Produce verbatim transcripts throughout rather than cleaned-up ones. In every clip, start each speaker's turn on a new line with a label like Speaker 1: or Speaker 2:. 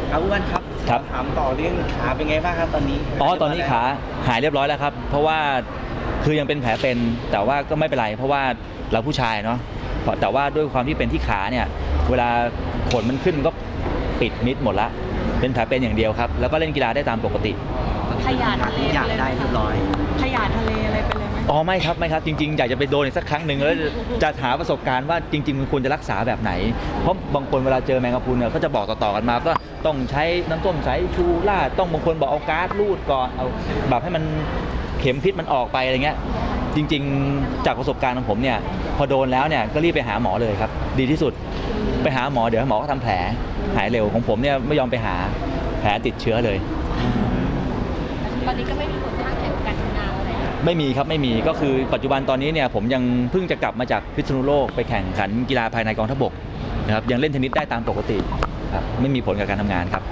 Speaker 1: เอาอ้วนครับ
Speaker 2: ครับ
Speaker 1: ถามต่อเรื่องขาเป็นไงบ้างครับตอนนี้
Speaker 2: อ๋อตอนนี้ขาหายเรียบร้อยแล้วครับเพราะว่าคือยังเป็นแผลเป็นแต่ว่าก็ไม่เป็นไรเพราะว่าเราผู้ชายเนาะแต่ว่าด้วยความที่เป็นที่ขาเนี่ยเวลาขนมันขึ้นก็ปิดมิดหมดละเป็นแผลเป็นอย่างเดียวครับแล้วก็เล่นกีฬาได้ตามปกติ
Speaker 3: ขยาทะเล
Speaker 1: อยากได้เรียบร้อย
Speaker 3: ขยาทะเลอะไรไปเลยไหม
Speaker 2: อ๋อไม่ครับไม่ครับจริงๆอยากจะไปโดนอีกสักครั้งหนึ่งแล้วจะหาประสบการณ์ว่าจริงๆมันควรจะรักษาแบบไหนเพราะบางคนเวลาเจอแมงกะพรุนเนี่ยก็จะบอกต่อๆกันมาก็ต้องใช้น้ำส้มสายชูราดต้องบางคนบอกเอาก๊าซรูดก่อนเอาแบบให้มันเข็มพิษมันออกไปอะไรเงี้ยจริงๆจากประสบการณ์ของผมเนี่ยพอโดนแล้วเนี่ยก็รีบไปหาหมอเลยครับดีที่สุดไปหาหมอเดี๋ยวหมอก็ทำแผลหายเร็วของผมเนี่ยไม่ยอมไปหาแผลติดเชื้อเลย
Speaker 3: ตอนนี้ก็ไม่มีผลข้างเคียงกับการทำงานอะไร
Speaker 2: ไม่มีครับไม่มีก็คือปัจจุบันตอนนี้เนี่ยผมยังเพิ่งจะกลับมาจากพิษณุโลกไปแข่งขันกีฬาภายในกองทัพบกนะครับยังเล่นเทนนิสได้ตามปกติครับไม่มีผลกับการทำงานครับ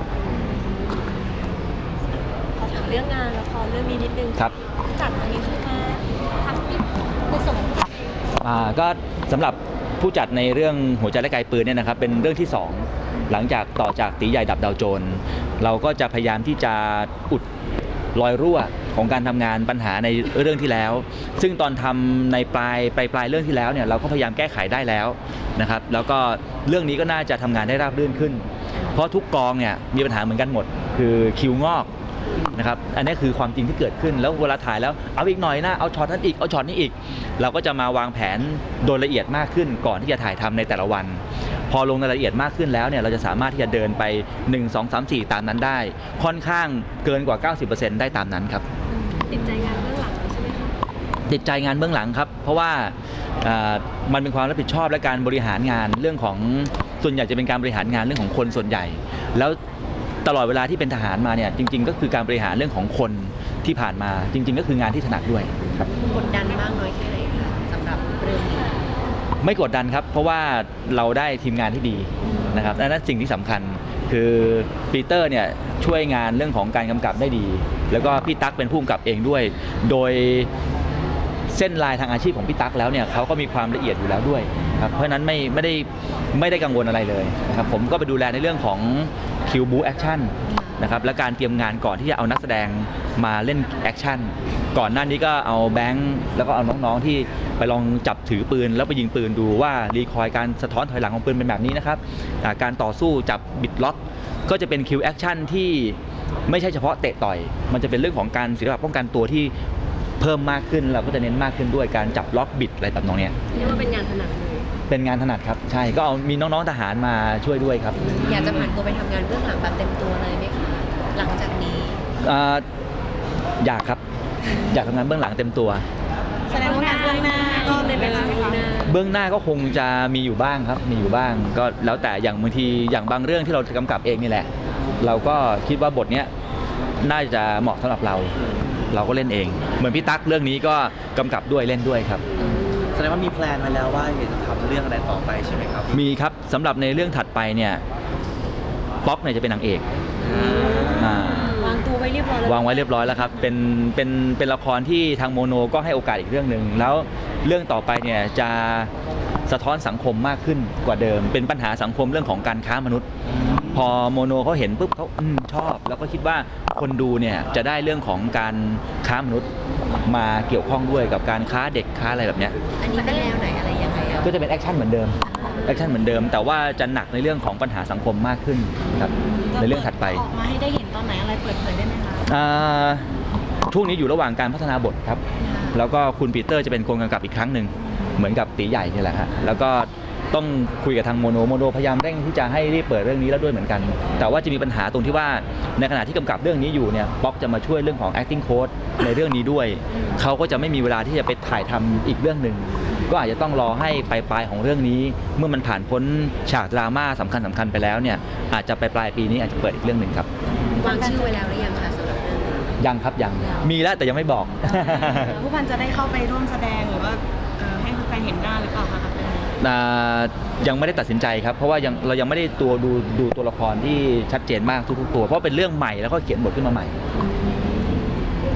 Speaker 3: ขอถามเรื่องงานละครเรื่องนี้นิดนึง
Speaker 2: ครับ
Speaker 3: จัดอันนี้ขึ้นมาทำในส่วนของ
Speaker 2: อ่าก็สำหรับผู้จัดในเรื่องหัวใจและกายปืนเนี่ยนะครับเป็นเรื่องที่สองหลังจากต่อจากตีใหญ่ดับดาวโจรเราก็จะพยายามที่จะอุดรอยรั่วของการทำงานปัญหาในเรื่องที่แล้วซึ่งตอนทำในปลายปลายปลายเรื่องที่แล้วเนี่ยเราก็พยายามแก้ไขได้แล้วนะครับแล้วก็เรื่องนี้ก็น่าจะทำงานได้ราบรื่นขึ้นเพราะทุกกองเนี่ยมีปัญหาเหมือนกันหมดคือคิวงอกนะครับอันนี้คือความจริงที่เกิดขึ้นแล้วเวลาถ่ายแล้วเอาอีกหน่อยนะเอาช็อตนั้นอีกเอาช็อตนี้อีกเราก็จะมาวางแผนโดยละเอียดมากขึ้นก่อนที่จะถ่ายทำในแต่ละวันพอลงในรายละเอียดมากขึ้นแล้วเนี่ยเราจะสามารถที่จะเดินไปหนึ่ง สอง สาม สี่ตามนั้นได้ค่อนข้างเกินกว่า เก้าสิบเปอร์เซ็นต์ ได้ตามนั้นครับ
Speaker 3: ติดใจงานเบื้องหลังใช่ไหมคะ
Speaker 2: ติดใจงานเบื้องหลังครับเพราะว่ามันเป็นความรับผิดชอบและการบริหารงานเรื่องของส่วนใหญ่จะเป็นการบริหารงานเรื่องของคนส่วนใหญ่แล้วตลอดเวลาที่เป็นทหารมาเนี่ยจริงๆก็คือการบริหารเรื่องของคนที่ผ่านมาจริงๆก็คืองานที่ถนัดด้วยครับ
Speaker 3: กดดันมากน้อยแค่ไหนคะสำหรับเรื่องนี้
Speaker 2: ไม่กดดันครับเพราะว่าเราได้ทีมงานที่ดีนะครับและนั่นสิ่งที่สำคัญคือปีเตอร์เนี่ยช่วยงานเรื่องของการกำกับได้ดีแล้วก็พี่ตั๊กเป็นผู้กำกับเองด้วยโดยเส้นลายทางอาชีพของพี่ตั๊กแล้วเนี่ยเขาก็มีความละเอียดอยู่แล้วด้วยครับเพราะฉะนั้นไม่ไม่ได้ไม่ได้กังวลอะไรเลยครับผมก็ไปดูแลในเรื่องของคิวบูแอคชั่นนะครับและการเตรียมงานก่อนที่จะเอานักแสดงมาเล่นแอคชั่นก่อนหน้านี้ก็เอาแบงค์แล้วก็เอาน้องๆที่ไปลองจับถือปืนแล้วไปยิงปืนดูว่ารีคอยการสะท้อนถอยหลังของปืนเป็นแบบนี้นะครับการต่อสู้จับบิดล็อกก็จะเป็นคิวแอคชั่นที่ไม่ใช่เฉพาะเตะต่อยมันจะเป็นเรื่องของการศิลปะป้องกันตัวที่เพิ่มมากขึ้นเราก็จะเน้นมากขึ้นด้วยการจับล็อกบิดอะไรแบบนี้
Speaker 3: เรียกว่าเป็นงานถนัดเลย
Speaker 2: เป็นงานถนัดครับใช่ก็เอามีน้องๆทหารมาช่วยด้วยครับ
Speaker 3: อยากจะผ่านตัวไปทำงานเบื้องหลังแบบเต็มตัวเลยไหมคะหลังจากนี้
Speaker 2: อยากครับอยากทำงานเบื้องหลังเต็มตัว
Speaker 3: แสดงว่างานเบื้องหน้าก็ในเวลา
Speaker 2: เบื้องหน้าก็คงจะมีอยู่บ้างครับมีอยู่บ้างก็แล้วแต่อย่างบางทีอย่างบางเรื่องที่เรากำกับเองนี่แหละเราก็คิดว่าบทเนี้ยน่าจะเหมาะสำหรับเราเราก็เล่นเองเหมือนพี่ตั๊กเรื่องนี้ก็กำกับด้วยเล่นด้วยครับ
Speaker 1: แสดงว่ามีแพลนไว้แล้วว่าอยากจะทำเรื่องอะไรต่อไปใช่ไหมครับ
Speaker 2: มีครับสำหรับในเรื่องถัดไปเนี่ยป๊อกเนี่ยจะเป็นนางเอก
Speaker 3: วางตัวไว้เรียบร้อยแล้ว
Speaker 2: วางไว้เรียบร้อยแล้วครับเป็นเป็นเป็นละครที่ทางโมโนก็ให้โอกาสอีกเรื่องหนึ่งแล้วเรื่องต่อไปเนี่ยจะสะท้อนสังคมมากขึ้นกว่าเดิมเป็นปัญหาสังคมเรื่องของการค้ามนุษย์พอโมโนเขาเห็นปุ๊บเขาอืมชอบแล้วก็คิดว่าคนดูเนี่ยจะได้เรื่องของการค้ามนุษย์มาเกี่ยวข้องด้วยกับการค้าเด็กค้าอะไรแบบเนี้ย
Speaker 3: อันนี้เป็นแนวไหนอะไรยังไง
Speaker 2: ก็จะเป็นแอคชั่นเหมือนเดิมแอคชั่นเหมือนเดิมแต่ว่าจะหนักในเรื่องของปัญหาสังคมมากขึ้นครับในเรื่องถัดไป
Speaker 3: ออกมาให้ได้เห็นตอนไหนอะไรเปิดเผยได้ไหมคะ
Speaker 2: ช่วงนี้อยู่ระหว่างการพัฒนาบทครับแล้วก็คุณปีเตอร์จะเป็นคนกำกับอีกครั้งหนึ่งเหมือนกับตีใหญ่นี่แหละฮะแล้วก็ต้องคุยกับทางโมโนโมโนพยายามเร่งที่จะให้รีบเปิดเรื่องนี้แล้วด้วยเหมือนกันแต่ว่าจะมีปัญหาตรงที่ว่าในขณะที่กำกับเรื่องนี้อยู่เนี่ยป๊อกจะมาช่วยเรื่องของ acting coach ในเรื่องนี้ด้วยเขาก็จะไม่มีเวลาที่จะไปถ่ายทำอีกเรื่องหนึ่งก็อาจจะต้องรอให้ปลายๆของเรื่องนี้เมื่อมันผ่านพ้นฉากดราม่าสำคัญสำคัญไปแล้วเนี่ยอาจจะไปปลายปีนี้อาจจะเปิดอีกเรื่องหนึ่งครับ
Speaker 3: วางชื่อไว้แล้วหรือยังคะสำหรับเรื่อง
Speaker 2: ยังครับยังมีแล้วแต่ยังไม่บอก
Speaker 3: ผู้พันจะได้เข้าไปร่วมแสดงหรือว่าให้แฟนเห็นหน้าหรือเปล่าคะ
Speaker 2: ยังไม่ได้ตัดสินใจครับเพราะว่ายังเรายังไม่ได้ตัวดูดูตัวละครที่ชัดเจนมากทุกๆตัวเพราะเป็นเรื่องใหม่แล้วก็เขียนบทขึ้นมาใหม่
Speaker 1: ด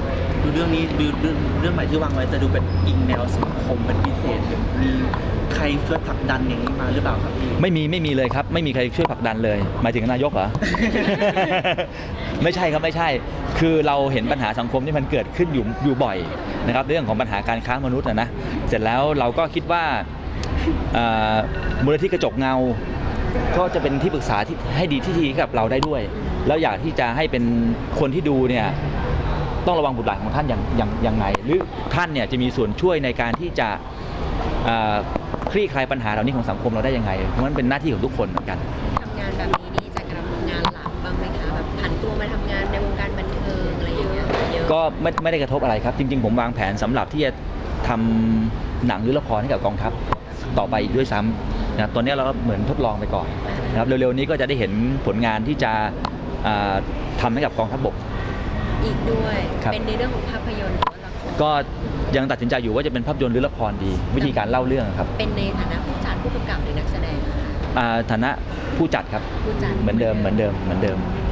Speaker 1: เรื่องนี้ดูเรื่องเรื่องใหม่ที่วางไว้จะดูเป็นอิงแนวสังคมเป็นพิเศษมีใครช่วยผลักดันอย่างนี้มาหรือเปล่าครับพี่
Speaker 2: ไม่มีไม่มีเลยครับไม่มีใครช่วยผลักดันเลยหมายถึงนายกเหรอ ไม่ใช่ครับไม่ใช่ คือเราเห็นปัญหาสังคมที่มันเกิดขึ้นอยู่อยู่บ่อยนะครับเรื่องของปัญหาการค้ามนุษย์นะนะเสร็จแล้วเราก็คิดว่าเอ่อมูลนิธิกระจกเงาก็จะเป็นที่ปรึกษาที่ให้ดีที่ดีกับเราได้ด้วย แล้วอยากที่จะให้เป็นคนที่ดูเนี่ยต้องระวังบุตรหลานของท่านอย่างอย่างอย่างไรหรือท่านเนี่ยจะมีส่วนช่วยในการที่จะเอ่อคลี่คลายปัญหาเหล่านี้ของสังคมเราได้ยังไงเพราะมันเป็นหน้าที่ของทุกคนเหมือนกัน
Speaker 4: ทำงานแบบนี้นี่จะกลับทำงานหลักบ้างไหมคะแบบผันตัวมาทำงานในวงการบันเทิงอะไรอย่างเงี้ยเยอะ
Speaker 2: ก็ไม่ไม่ได้กระทบอะไรครับ จริงๆ ผมวางแผนสำหรับที่จะทำหนังหรือละครให้กับกองทัพต่อไปอีกด้วยซ้ำนะครับตอนนี้เราก็เหมือนทดลองไปก่อนนะครับเร็วๆนี้ก็จะได้เห็นผลงานที่จะอ่าทำให้กับกองทัพบก
Speaker 4: อีกด้วย
Speaker 2: ครับ
Speaker 4: เป็นในเรื่องของภาพยนตร์หรือว่าละคร
Speaker 2: ก็ยังตัดสินใจอยู่ว่าจะเป็นภาพยนตร์หรือละครดี วิธีการเล่าเรื่องครับ
Speaker 4: เป็นในฐานะผู้จัดผู้กำกับหรือนักแสดงอะคะ
Speaker 2: อ่าฐานะผู้จัดครับ
Speaker 4: ผู้จัด
Speaker 2: เหมือนเดิมเหมือนเดิมเหมือนเดิม